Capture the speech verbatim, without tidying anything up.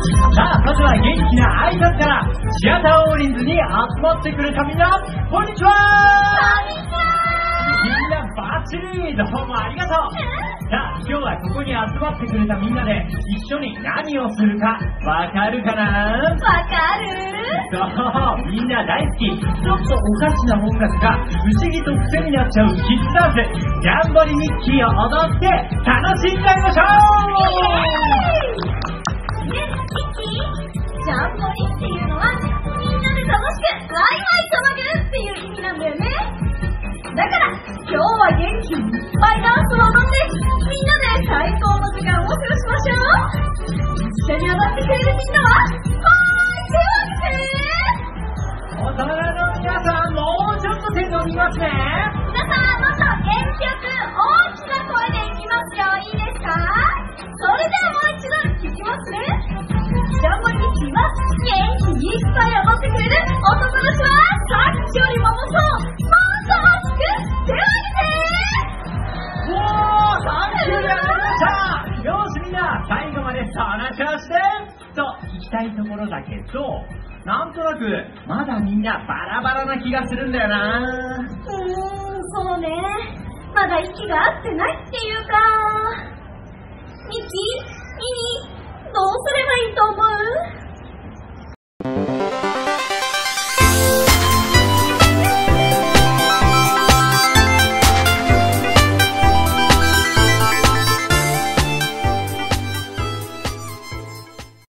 さあ、まずは元気な挨拶から。シアターオーリンズに集まってくれたみんな、こんにちは。 こんにちは。 みんなバッチリ、どうもありがとう。さあ、今日はここに集まってくれたみんなで一緒に何をするかわかるかな？ わかる？ そう、みんな大好き、ちょっとおかしな音楽が不思議と癖になっちゃうキッズダンス、ジャンボリミッキーを踊って楽しんじゃいましょう。ね、ミッキー、ジャンボリっていうのはみんなで楽しくワイワイ騒ぐっていう意味なんだよね。だから今日は元気いっぱいダンスを踊ってみんなで最高の時間を過ごしましょう。一緒に踊ってくれるみんなは大人の皆さん、もうちょっと手を見ますね。 皆さん、もっと元気よく大きな声でいきますよ。いいですか？それではもう一度いきますね。ジャンボリミッキーは元気いっぱい踊ってくれるお友達はさっきよりももっともっと大きく手を挙げて。 おー、サンキューやりました。よし、みんな最後までその調子でと行きたいところだけど、なんとなくまだみんなバラバラな気がするんだよな。 うーん、そうね、まだ息が合ってないっていうか。ミッキー、ミニー、どうすればいいと思う？